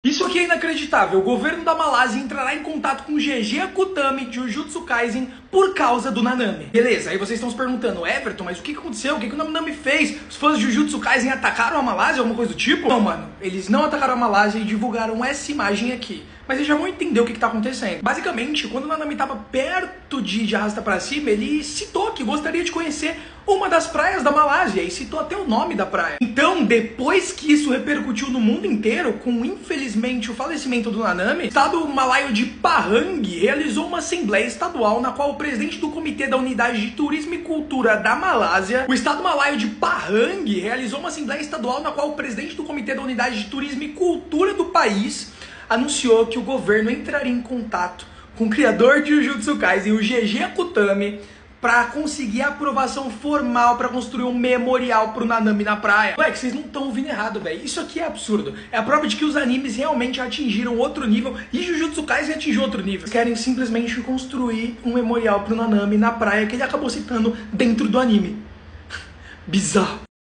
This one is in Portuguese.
Isso aqui é inacreditável. O governo da Malásia entrará em contato com GG Akutami de Jujutsu Kaisen por causa do Nanami. Beleza, aí vocês estão se perguntando, Everton, mas o que aconteceu? O que o Nanami fez? Os fãs de Jujutsu Kaisen atacaram a Malásia? Alguma coisa do tipo? Não, mano. Eles não atacaram a Malásia e divulgaram essa imagem aqui. Mas vocês já vão entender o que tá acontecendo. Basicamente, quando o Nanami tava perto de arrasta pra cima, ele citou que gostaria de conhecer uma das praias da Malásia e citou até o nome da praia. Então, depois que isso repercutiu no mundo inteiro, com infelizmente o falecimento do Nanami, o estado malaio de Pahang realizou uma assembleia estadual na qual o presidente do Comitê da Unidade de Turismo e Cultura da Malásia, o estado malaio de Pahang realizou uma assembleia estadual na qual o presidente do Comitê da Unidade de Turismo e Cultura do país anunciou que o governo entraria em contato com o criador de Jujutsu Kaisen, o GG Akutami, para conseguir a aprovação formal para construir um memorial pro Nanami na praia. Moleque, vocês não estão ouvindo errado, velho. Isso aqui é absurdo. É a prova de que os animes realmente atingiram outro nível e Jujutsu Kaisen atingiu outro nível. Eles querem simplesmente construir um memorial pro Nanami na praia que ele acabou citando dentro do anime. Bizarro.